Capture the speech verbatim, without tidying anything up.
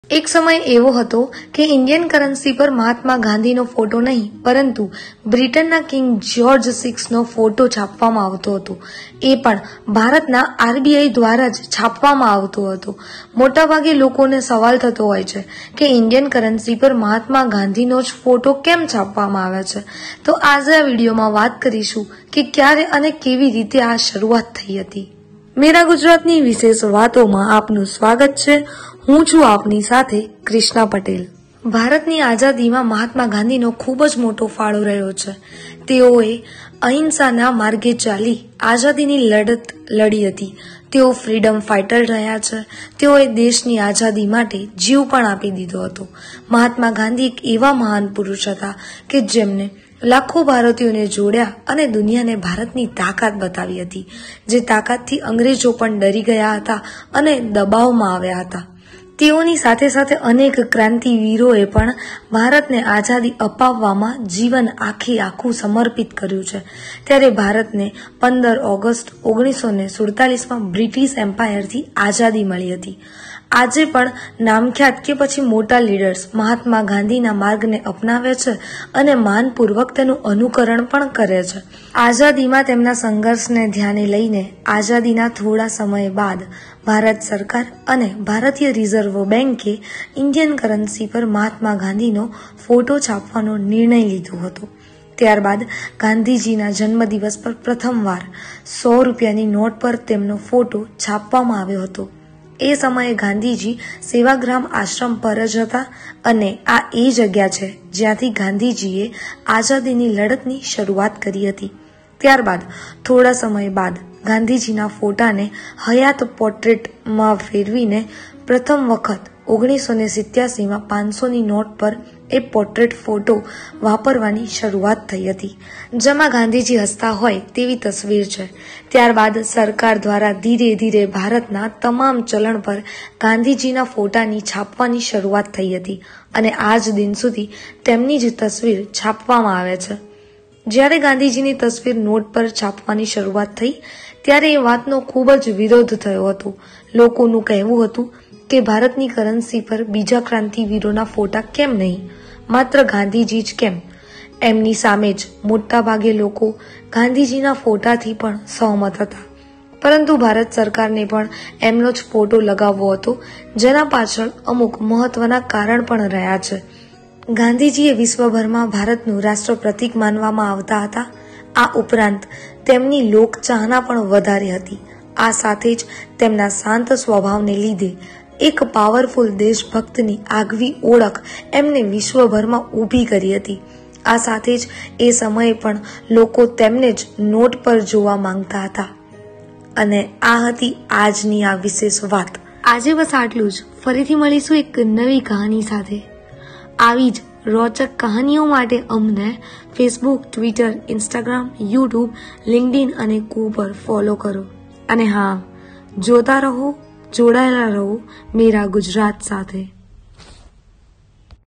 एक समय एवो हतो के इंडियन करन्सी पर महात्मा गांधी नो फोटो नहीं परंतु ब्रिटनना किंग जॉर्ज सिक्स नो फोटो छापवामां आवतो हतो। ए पण भारतना आरबीआई द्वारा ज छापवामां आवतो हतो। मोटा भागे लोकोने सवाल थतो होय छे के इंडियन करन्सी पर महात्मा गांधी नो ज फोटो केम छापवामां आवे छे। तो आज आ विडियोमां वात करीशुं के क्यारे अने केवी रीते आ शरूआत थई हती। मेरा गुजरातनी विशेष वातोमां आपनुं स्वागत छे। हूँ छुं आपनी साथे कृष्णा पटेल। भारतनी आजादीमां महात्मा गांधीनो खूब ज मोटो फाळो रह्यो छे। तेओए अहिंसाना मार्गे चाली आजादीनी लड़त लड़ी हती। तेओ फ्रीडम फाइटर रह्या छे। तेओए देशनी आजादी माटे जीव पण आपी दीधो हतो। महात्मा गांधी एक एवा महान पुरुष हता के जेमने लाखों भारतीयोने जोड्या अने दुनियाने भारतनी ताकात बतावी हती, जे ताकातथी अंग्रेजो पण डरी गया हता अने दबावमां આવ્યા હતા। तेओनी साथे साथे अनेक क्रांतिवीरोए पण भारतने आजादी अपाववामां जीवन आखे आखुं समर्पित कर्युं छे। त्यारे भारतने पंदर ऑगस्ट ओगनीसो ने सुड़तालीस में ब्रिटिश एम्पायरथी आजादी मळी हती। आजे पण नामख्यात के पछी मोटा लीडर्स महात्मा गांधीना मार्गने अपनावे छे अने मानपूर्वक तेनुं अनुकरण पण करे छे। आजादीमां तेमना संघर्षने ध्याने लईने आजादीना थोड़ा समय बाद भारत सरकार अने भारतीय रिजर्व बेंके इंडियन करन्सी पर महात्मा गांधीनो फोटो छापवानो निर्णय लीधो हतो। त्यारबाद गांधीजीना जन्मदिवस पर प्रथमवार सौ रूपियानी नोट पर तेमनो फोटो छापवामां आव्यो हतो। ए समये गांधीजी सेवाग्राम आश्रम पर ज हता अने आ ए जग्या छे ज्यांथी गांधीजीए आजादीनी लड़तनी शरूआत करी हती। त्यारबाद थोड़ा समय बाद गांधीजीना फोटाने हयात पोर्ट्रेट में फेरवीने प्रथम वखत ओगनीसो ने सित्यासी में पांचसो नी नोट पर ए पोर्ट्रेट फोटो वापरवानी शरूआत थई हती, जेमां गांधीजी हसता होय तेवी तस्वीर छे। त्यारबाद सरकार द्वारा धीरे धीरे भारतना तमाम चलन पर गांधीजीना फोटानी छापवानी शरूआत थई हती अने आज दिन सुधी तेमनी ज तस्वीर छापवामां आवे छे। ज्यारे गांधीजीनी तस्वीर नोट पर छापवानी शरूआत थई त्यारे ए वातनो खूब ज विरोध थयो हतो। लोकोनुं कहेवुं हतुं के भारतनी करन्सी पर बीजा क्रांतिवीरोना फोटा केम नहीं, मात्र गांधीजी ज केम। एमनी सामे ज मोटा भागे लोको गांधीजीना फोटाथी पण सहमत हता, परंतु भारत सरकारने पण एमनो ज फोटो लगावવો હતો, જેના પાછળ અમુક મહત્વના કારણ પણ રહ્યા છે। ગાંધીજીએ વિશ્વભરમાં ભારતનું રાષ્ટ્ર પ્રતીક માનવામાં આવતા હતા। આ ઉપરાંત તેમની લોકચાહના પણ વધારે હતી। આ સાથે જ તેમના શાંત સ્વભાવને લીધે એક પાવરફુલ દેશભક્તની આગવી ઓળખ એમને વિશ્વભરમાં ઊભી કરી હતી। આ સાથે જ એ સમયે પણ લોકો તેમને જ નોટ પર જોવા માંગતા હતા। અને આ હતી આજની આ વિશેષ વાત। આજે બસ આટલું જ। ફરીથી મળીશું એક નવી કહાની સાથે। આવી જ રોચક કહાનીઓ માટે અમને Facebook, Twitter, Instagram, YouTube, LinkedIn અને કુ પર ફોલો કરો। અને હા, જોતા રહો, જોડાયેલા રહો મેરા ગુજરાત સાથે।